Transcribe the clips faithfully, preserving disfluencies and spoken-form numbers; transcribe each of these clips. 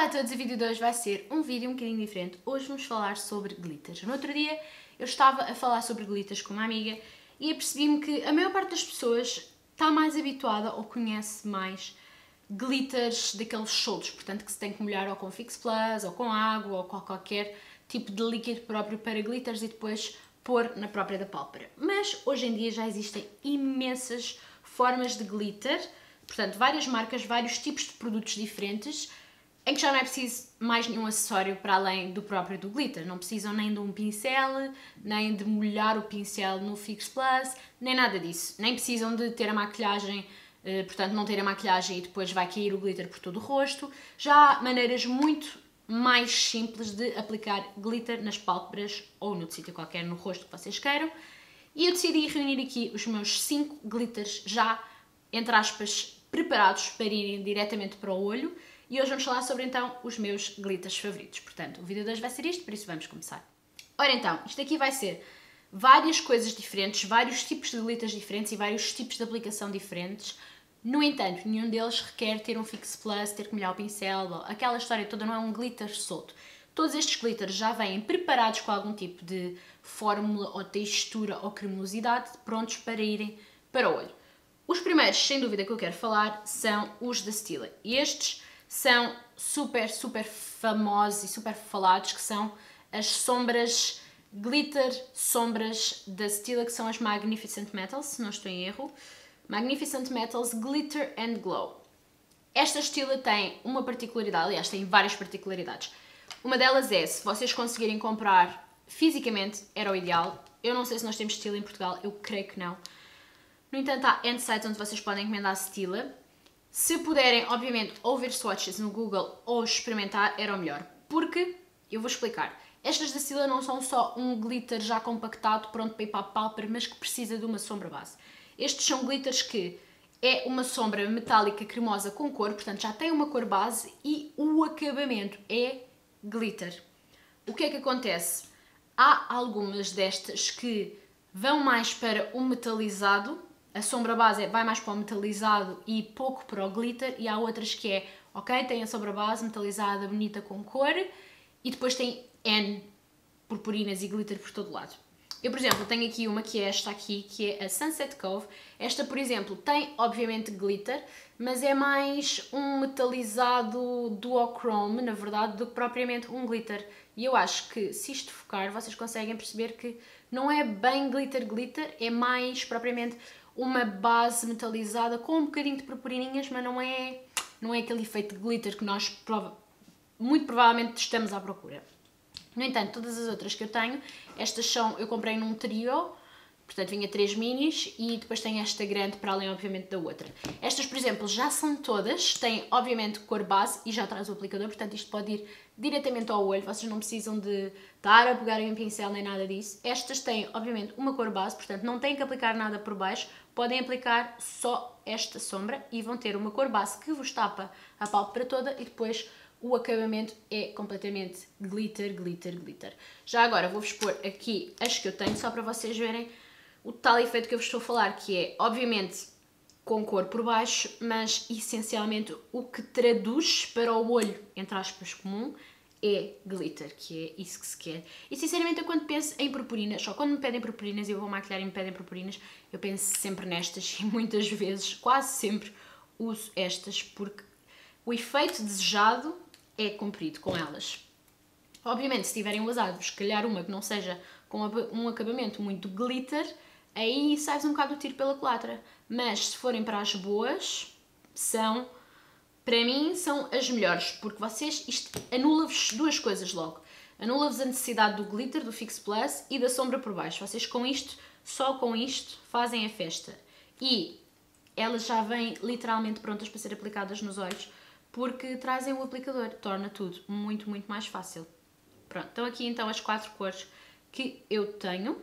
Olá a todos, o vídeo de hoje vai ser um vídeo um bocadinho diferente. Hoje vamos falar sobre glitters. No outro dia eu estava a falar sobre glitters com uma amiga e apercebi-me que a maior parte das pessoas está mais habituada ou conhece mais glitters daqueles soltos, portanto que se tem que molhar ou com Fix Plus, ou com água, ou com qualquer tipo de líquido próprio para glitters e depois pôr na própria da pálpebra. Mas hoje em dia já existem imensas formas de glitter, portanto várias marcas, vários tipos de produtos diferentes, em que já não é preciso mais nenhum acessório para além do próprio do glitter. Não precisam nem de um pincel, nem de molhar o pincel no Fix Plus, nem nada disso. Nem precisam de ter a maquilhagem, portanto não ter a maquilhagem e depois vai cair o glitter por todo o rosto. Já há maneiras muito mais simples de aplicar glitter nas pálpebras ou no sítio qualquer no rosto que vocês queiram. E eu decidi reunir aqui os meus cinco glitters já, entre aspas, preparados para irem diretamente para o olho. E hoje vamos falar sobre, então, os meus glitters favoritos. Portanto, o vídeo de hoje vai ser isto, por isso vamos começar. Ora então, isto aqui vai ser várias coisas diferentes, vários tipos de glitters diferentes e vários tipos de aplicação diferentes. No entanto, nenhum deles requer ter um Fix Plus, ter que molhar o pincel, aquela história toda não é um glitter solto. Todos estes glitters já vêm preparados com algum tipo de fórmula ou textura ou cremosidade, prontos para irem para o olho. Os primeiros, sem dúvida, que eu quero falar são os da Stila. E estes são super, super famosos e super falados, que são as sombras glitter, sombras da Stila, que são as Magnificent Metals, se não estou em erro. Magnificent Metals Glitter and Glow. Esta Stila tem uma particularidade, aliás, tem várias particularidades. Uma delas é, se vocês conseguirem comprar fisicamente, era o ideal. Eu não sei se nós temos Stila em Portugal, eu creio que não. No entanto, há N sites onde vocês podem encomendar Stila. Se puderem, obviamente, ou ver swatches no Google ou experimentar, era o melhor. Porque, eu vou explicar, estas da Stila não são só um glitter já compactado, pronto para ir para a pálpebra, mas que precisa de uma sombra base. Estes são glitters que é uma sombra metálica cremosa com cor, portanto já tem uma cor base e o acabamento é glitter. O que é que acontece? Há algumas destas que vão mais para o metalizado. A sombra base vai mais para o metalizado e pouco para o glitter, e há outras que é, ok, tem a sombra base metalizada, bonita, com cor, e depois tem N purpurinas e glitter por todo lado. Eu, por exemplo, tenho aqui uma que é esta aqui, que é a Sunset Cove. Esta, por exemplo, tem, obviamente, glitter, mas é mais um metalizado duochrome, na verdade, do que propriamente um glitter. E eu acho que, se isto focar, vocês conseguem perceber que não é bem glitter-glitter, é mais, propriamente, uma base metalizada com um bocadinho de purpurininhas, mas não é, não é aquele efeito de glitter que nós prova, muito provavelmente estamos à procura. No entanto, todas as outras que eu tenho, estas são, eu comprei num trio, portanto vinha três minis e depois tem esta grande para além, obviamente, da outra. Estas, por exemplo, já são todas, têm, obviamente, cor base e já traz o aplicador, portanto isto pode ir diretamente ao olho, vocês não precisam de estar a pegar em um pincel nem nada disso. Estas têm, obviamente, uma cor base, portanto não têm que aplicar nada por baixo, podem aplicar só esta sombra e vão ter uma cor base que vos tapa a pálpebra toda e depois o acabamento é completamente glitter, glitter, glitter. Já agora vou-vos pôr aqui as que eu tenho, só para vocês verem o tal efeito que eu vos estou a falar, que é, obviamente, com cor por baixo, mas, essencialmente, o que traduz para o olho, entre aspas, comum, é glitter, que é isso que se quer. E, sinceramente, eu quando penso em purpurinas, só quando me pedem purpurinas e eu vou maquilhar e me pedem purpurinas, eu penso sempre nestas e muitas vezes, quase sempre, uso estas, porque o efeito desejado é cumprido com elas. Obviamente, se tiverem usado, se calhar uma que não seja com um acabamento muito glitter, aí sai um bocado o tiro pela culatra. Mas se forem para as boas, são, para mim, são as melhores, porque vocês, isto anula-vos duas coisas logo. Anula-vos a necessidade do glitter, do Fix Plus e da sombra por baixo. Vocês com isto, só com isto, fazem a festa. E elas já vêm literalmente prontas para ser aplicadas nos olhos, porque trazem o aplicador, torna tudo muito, muito mais fácil. Pronto, estão aqui então as quatro cores que eu tenho,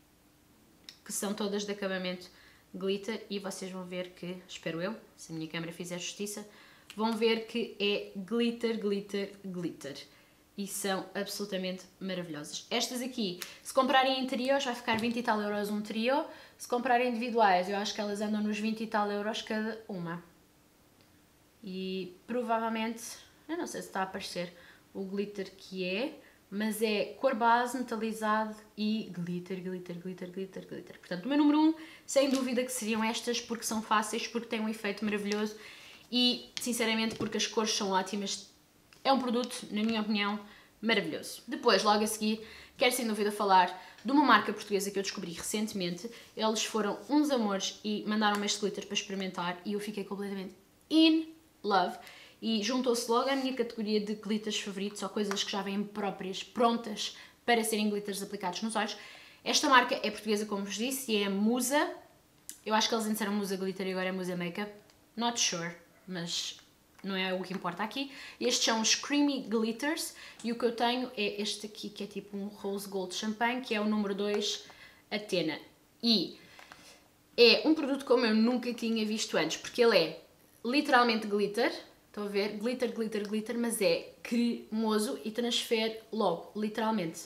que são todas de acabamento glitter, e vocês vão ver que, espero eu, se a minha câmera fizer justiça, vão ver que é glitter, glitter, glitter. E são absolutamente maravilhosas. Estas aqui, se comprarem em trios, vai ficar vinte e tal euros um trio. Se comprarem individuais, eu acho que elas andam nos vinte e tal euros cada uma. E provavelmente eu não sei se está a aparecer o glitter que é, mas é cor base, metalizado e glitter, glitter, glitter, glitter, glitter. Portanto, o meu número um, sem dúvida que seriam estas, porque são fáceis, porque têm um efeito maravilhoso e, sinceramente, porque as cores são ótimas. É um produto, na minha opinião, maravilhoso. Depois, logo a seguir, quero sem dúvida falar de uma marca portuguesa que eu descobri recentemente. Eles foram uns amores e mandaram-me este glitter para experimentar e eu fiquei completamente in love. E juntou-se logo à minha categoria de glitters favoritos, ou coisas que já vêm próprias, prontas para serem glitters aplicados nos olhos. Esta marca é portuguesa, como vos disse, e é Musa. Eu acho que eles antes eram Musa Glitter e agora é Musa Makeup. Not sure, mas não é o que importa aqui. Estes são os Creamy Glitters e o que eu tenho é este aqui, que é tipo um Rose Gold Champagne, que é o número dois, Athena. E é um produto como eu nunca tinha visto antes, porque ele é literalmente glitter. Estão a ver? Glitter, glitter, glitter, mas é cremoso e transfere logo, literalmente.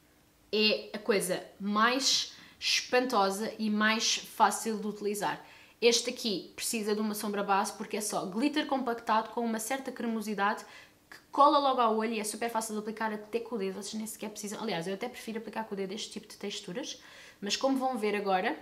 É a coisa mais espantosa e mais fácil de utilizar. Este aqui precisa de uma sombra base porque é só glitter compactado com uma certa cremosidade que cola logo ao olho e é super fácil de aplicar até com o dedo. Vocês nem sequer precisam... Aliás, eu até prefiro aplicar com o dedo este tipo de texturas, mas como vão ver agora,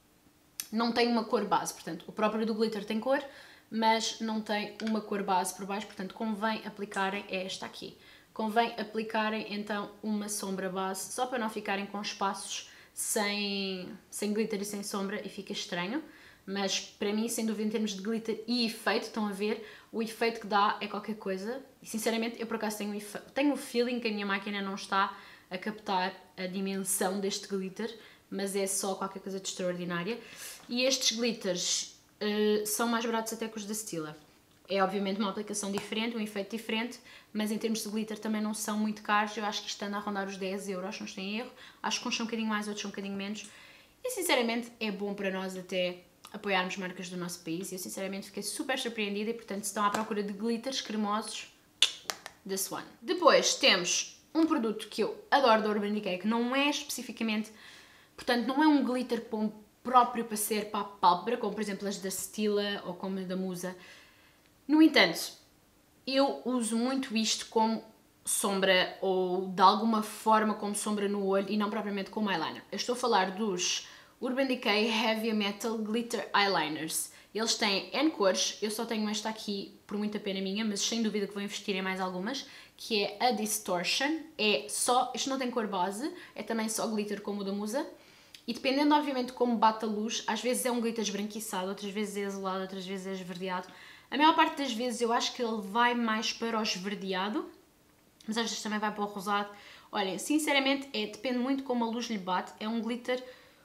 não tem uma cor base. Portanto, o próprio do glitter tem cor, mas não tem uma cor base por baixo, portanto convém aplicarem, é esta aqui, convém aplicarem então uma sombra base, só para não ficarem com espaços sem, sem glitter e sem sombra e fica estranho, mas para mim, sem dúvida, em termos de glitter e efeito, estão a ver, o efeito que dá é qualquer coisa, e sinceramente eu por acaso tenho, tenho o feeling que a minha máquina não está a captar a dimensão deste glitter, mas é só qualquer coisa de extraordinária, e estes glitters Uh, são mais baratos até que os da Stila. É obviamente uma aplicação diferente, um efeito diferente, mas em termos de glitter também não são muito caros. Eu acho que isto anda a rondar os dez euros, não estou em erro. Acho que uns são um bocadinho mais, outros são um bocadinho menos. E sinceramente é bom para nós até apoiarmos marcas do nosso país. Eu sinceramente fiquei super surpreendida e portanto se estão à procura de glitters cremosos, this one. Depois temos um produto que eu adoro da Urban Decay, que não é especificamente, portanto não é um glitter com próprio para ser para a pálpebra, como por exemplo as da Stila ou como as da Musa. No entanto, eu uso muito isto como sombra ou de alguma forma como sombra no olho e não propriamente como eyeliner. Eu estou a falar dos Urban Decay Heavy Metal Glitter Eyeliners. Eles têm N cores, eu só tenho esta aqui por muita pena minha, mas sem dúvida que vou investir em mais algumas, que é a Distortion. É só, isto não tem cor base, é também só glitter como o da Musa. E dependendo, obviamente, como bate a luz, às vezes é um glitter esbranquiçado, outras vezes é azulado, outras vezes é esverdeado. A maior parte das vezes eu acho que ele vai mais para o esverdeado, mas às vezes também vai para o rosado. Olhem, sinceramente, é, depende muito como a luz lhe bate. É um glitter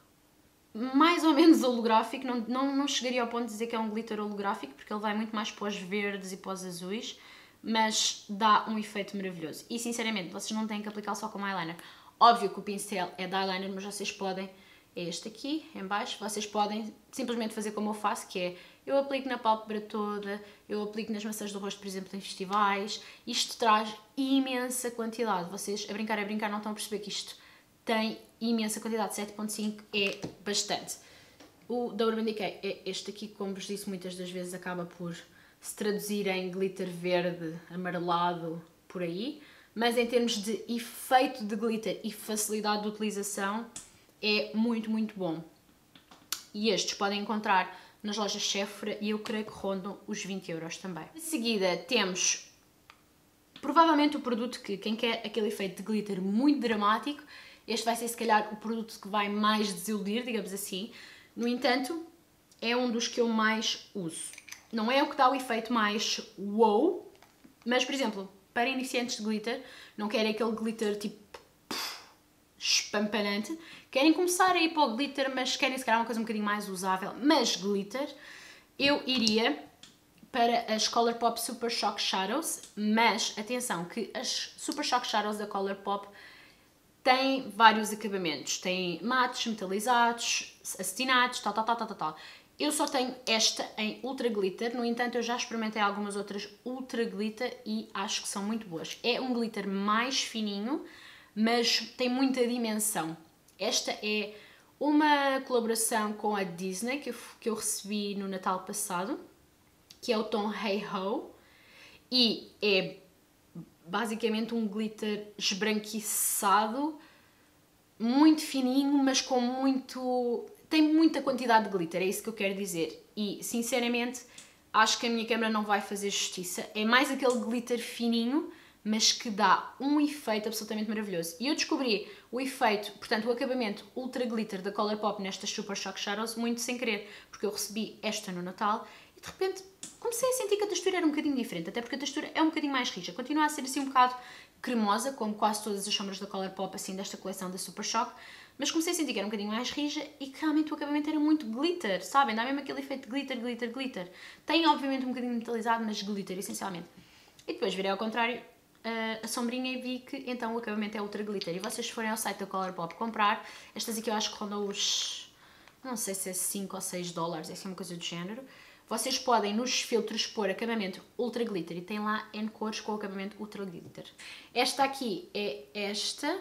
mais ou menos holográfico, não, não, não chegaria ao ponto de dizer que é um glitter holográfico, porque ele vai muito mais para os verdes e para os azuis, mas dá um efeito maravilhoso. E, sinceramente, vocês não têm que aplicá-lo só como eyeliner. Óbvio que o pincel é de eyeliner, mas vocês podem... É este aqui, em baixo. Vocês podem simplesmente fazer como eu faço, que é, eu aplico na pálpebra toda, eu aplico nas maçãs do rosto, por exemplo, em festivais. Isto traz imensa quantidade. Vocês, a brincar, a brincar, não estão a perceber que isto tem imensa quantidade. sete ponto cinco é bastante. O da Urban Decay é este aqui, que, como vos disse, muitas das vezes acaba por se traduzir em glitter verde, amarelado, por aí. Mas em termos de efeito de glitter e facilidade de utilização, é muito, muito bom. E estes podem encontrar nas lojas Sephora e eu creio que rondam os vinte euros também. De seguida temos provavelmente o produto que, quem quer aquele efeito de glitter muito dramático, este vai ser se calhar o produto que vai mais desiludir, digamos assim. No entanto, é um dos que eu mais uso. Não é o que dá o efeito mais wow, mas por exemplo, para iniciantes de glitter, não querem aquele glitter tipo espampanante, querem começar a ir para o glitter, mas querem se calhar uma coisa um bocadinho mais usável, mas glitter, eu iria para as Colourpop Super Shock Shadows, mas atenção que as Super Shock Shadows da Colourpop têm vários acabamentos, têm mates, metalizados, acetinados, tal, tal, tal, tal, tal. Eu só tenho esta em Ultra Glitter, no entanto eu já experimentei algumas outras Ultra Glitter e acho que são muito boas. É um glitter mais fininho, mas tem muita dimensão. Esta é uma colaboração com a Disney que eu, que eu recebi no Natal passado, que é o tom Hey Ho, e é basicamente um glitter esbranquiçado, muito fininho, mas com muito... tem muita quantidade de glitter, é isso que eu quero dizer. E, sinceramente, acho que a minha câmera não vai fazer justiça. É mais aquele glitter fininho, mas que dá um efeito absolutamente maravilhoso. E eu descobri o efeito, portanto, o acabamento Ultra Glitter da Colourpop nestas Super Shock Shadows muito sem querer, porque eu recebi esta no Natal e, de repente, comecei a sentir que a textura era um bocadinho diferente, até porque a textura é um bocadinho mais rija. Continua a ser assim um bocado cremosa, como quase todas as sombras da Colourpop, assim, desta coleção da Super Shock, mas comecei a sentir que era um bocadinho mais rija e que realmente o acabamento era muito glitter, sabem? Dá mesmo aquele efeito de glitter, glitter, glitter. Tem, obviamente, um bocadinho metalizado, mas glitter, essencialmente. E depois virei ao contrário a sombrinha e vi que, então, o acabamento é Ultra Glitter. E vocês se forem ao site da Colourpop comprar, estas aqui eu acho que rondam os... não sei se é cinco ou seis dólares, é assim uma coisa do género. Vocês podem nos filtros pôr acabamento Ultra Glitter e tem lá N cores com o acabamento Ultra Glitter. Esta aqui é esta,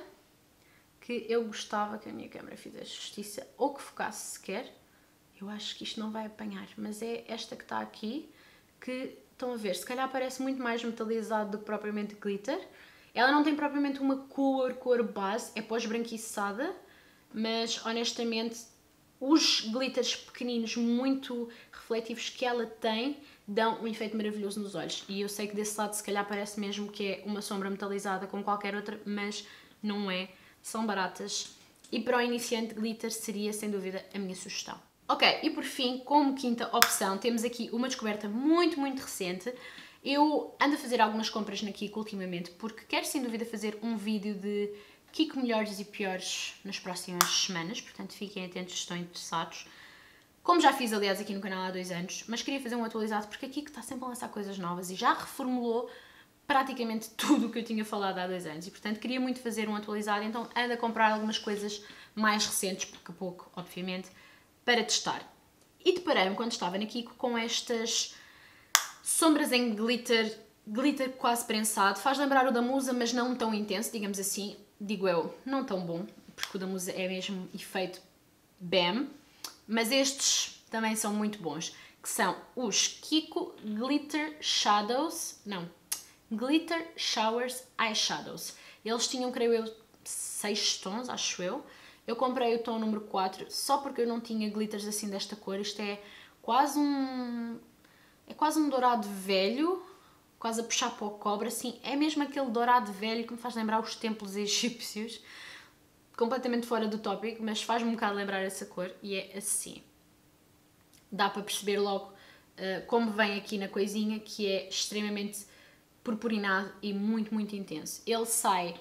que eu gostava que a minha câmera fizesse justiça, ou que focasse sequer. Eu acho que isto não vai apanhar, mas é esta que está aqui, que estão a ver, se calhar parece muito mais metalizado do que propriamente glitter. Ela não tem propriamente uma cor, cor base, é pós-branquiçada, mas honestamente os glitters pequeninos, muito refletivos que ela tem, dão um efeito maravilhoso nos olhos. E eu sei que desse lado se calhar parece mesmo que é uma sombra metalizada como qualquer outra, mas não é. São baratas. E para o iniciante, glitter seria sem dúvida a minha sugestão. Ok, e por fim, como quinta opção, temos aqui uma descoberta muito, muito recente. Eu ando a fazer algumas compras na Kiko ultimamente, porque quero sem dúvida fazer um vídeo de Kiko melhores e piores nas próximas semanas, portanto fiquem atentos se estão interessados. Como já fiz, aliás, aqui no canal há dois anos, mas queria fazer um atualizado porque a Kiko está sempre a lançar coisas novas e já reformulou praticamente tudo o que eu tinha falado há dois anos e, portanto, queria muito fazer um atualizado, então ando a comprar algumas coisas mais recentes, pouco a pouco, obviamente, para testar. E deparei-me, quando estava na Kiko, com estas sombras em glitter, glitter quase prensado. Faz lembrar o da Musa, mas não tão intenso, digamos assim. Digo eu, não tão bom, porque o da Musa é mesmo efeito bam. Mas estes também são muito bons, que são os Kiko Glitter Shadows, não, Glitter Showers Eyeshadows. Eles tinham, creio eu, seis tons, acho eu. Eu comprei o tom número quatro só porque eu não tinha glitters assim desta cor. Isto é quase um... é quase um dourado velho, quase a puxar para o cobre, assim. É mesmo aquele dourado velho que me faz lembrar os templos egípcios. Completamente fora do tópico, mas faz-me um bocado lembrar essa cor e é assim. Dá para perceber logo uh, como vem aqui na coisinha, que é extremamente purpurinado e muito, muito intenso. Ele sai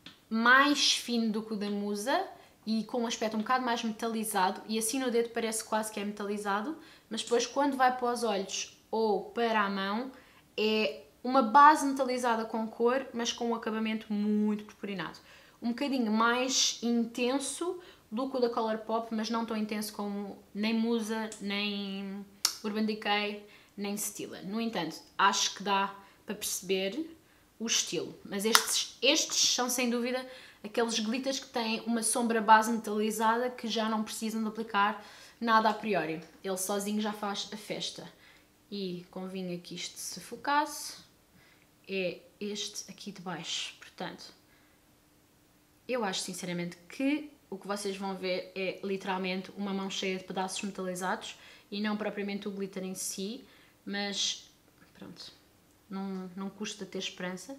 mais fino do que o da Musa e com um aspecto um bocado mais metalizado, e assim no dedo parece quase que é metalizado, mas depois quando vai para os olhos ou para a mão é uma base metalizada com cor, mas com um acabamento muito purpurinado. Um bocadinho mais intenso do que o da Colourpop, mas não tão intenso como nem Musa, nem Urban Decay, nem Stila. No entanto, acho que dá para perceber o estilo, mas estes, estes são sem dúvida aqueles glitters que têm uma sombra base metalizada que já não precisam de aplicar nada a priori. Ele sozinho já faz a festa. E convinha que isto se focasse, é este aqui de baixo. Portanto, eu acho sinceramente que o que vocês vão ver é literalmente uma mão cheia de pedaços metalizados e não propriamente o glitter em si, mas pronto, não, não custa ter esperança.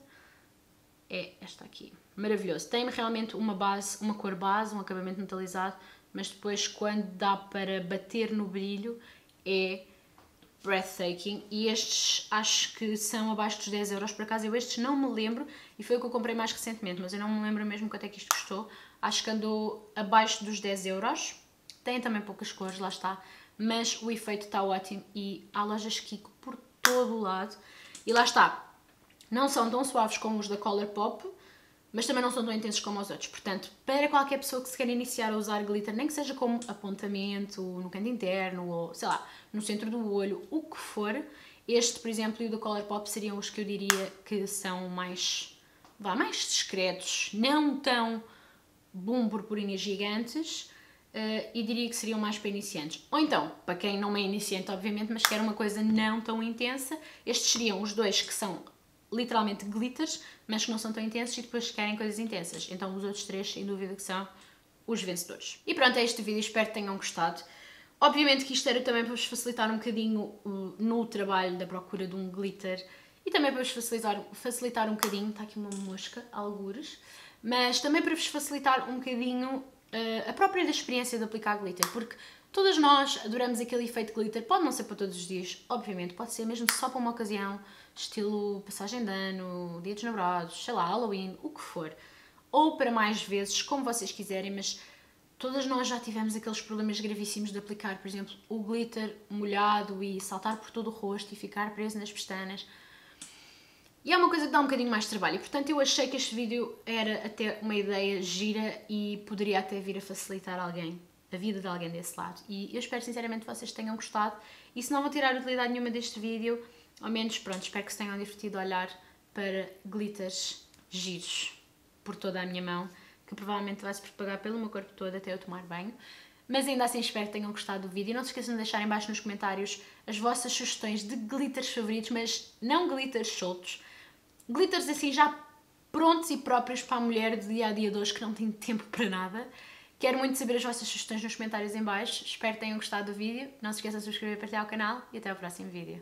É esta aqui. Maravilhoso. Tem realmente uma base, uma cor base, um acabamento metalizado, mas depois quando dá para bater no brilho é breathtaking. E estes acho que são abaixo dos dez euros. Por acaso eu estes não me lembro e foi o que eu comprei mais recentemente, mas eu não me lembro mesmo quanto é que isto custou. Acho que andou abaixo dos dez euros. Tem também poucas cores, lá está, mas o efeito está ótimo e há lojas Kiko por todo o lado. E lá está. Não são tão suaves como os da Colourpop, mas também não são tão intensos como os outros. Portanto, para qualquer pessoa que se quer iniciar a usar glitter, nem que seja como apontamento, no canto interno, ou sei lá, no centro do olho, o que for, este, por exemplo, e o da Colourpop seriam os que eu diria que são mais, vá, mais discretos, não tão boom purpurinas gigantes, uh, e diria que seriam mais para iniciantes. Ou então, para quem não é iniciante, obviamente, mas quer uma coisa não tão intensa, estes seriam os dois que são literalmente glitters, mas que não são tão intensos e depois querem coisas intensas. Então os outros três, sem dúvida, que são os vencedores. E pronto, é este vídeo, espero que tenham gostado. Obviamente que isto era também para vos facilitar um bocadinho uh, no trabalho da procura de um glitter e também para vos facilitar, facilitar um bocadinho, está aqui uma mosca, algures, mas também para vos facilitar um bocadinho uh, a própria experiência de aplicar glitter, porque todas nós adoramos aquele efeito glitter, pode não ser para todos os dias, obviamente, pode ser mesmo só para uma ocasião, estilo passagem de ano, dia dos namorados, sei lá, Halloween, o que for. Ou para mais vezes, como vocês quiserem, mas todas nós já tivemos aqueles problemas gravíssimos de aplicar, por exemplo, o glitter molhado e saltar por todo o rosto e ficar preso nas pestanas. E é uma coisa que dá um bocadinho mais de trabalho, e portanto eu achei que este vídeo era até uma ideia gira e poderia até vir a facilitar alguém, a vida de alguém desse lado. E eu espero sinceramente que vocês tenham gostado, e se não vou tirar utilidade nenhuma deste vídeo, ao menos, pronto, espero que se tenham divertido a olhar para glitters giros por toda a minha mão, que provavelmente vai se propagar pelo meu corpo todo até eu tomar banho. Mas ainda assim espero que tenham gostado do vídeo. E não se esqueçam de deixar em baixo nos comentários as vossas sugestões de glitters favoritos, mas não glitters soltos. Glitters assim já prontos e próprios para a mulher do dia a dia de hoje que não tem tempo para nada. Quero muito saber as vossas sugestões nos comentários em baixo. Espero que tenham gostado do vídeo. Não se esqueçam de subscrever e partilhar o canal. E até ao próximo vídeo.